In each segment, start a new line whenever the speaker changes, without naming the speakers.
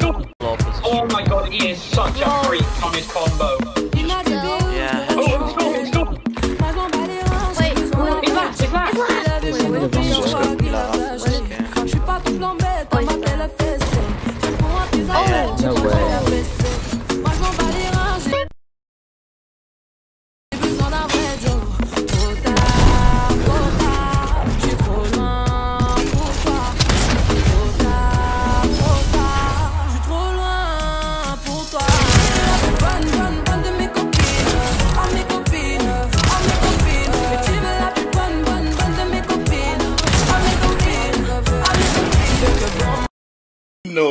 Oh my god, he is such a freak on his combo.
Yeah.
Oh, stop.
Wait,
It's that.
No way.
No.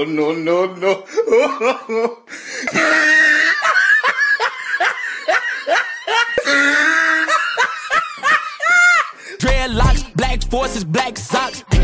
Dreadlocks, black forces, black socks.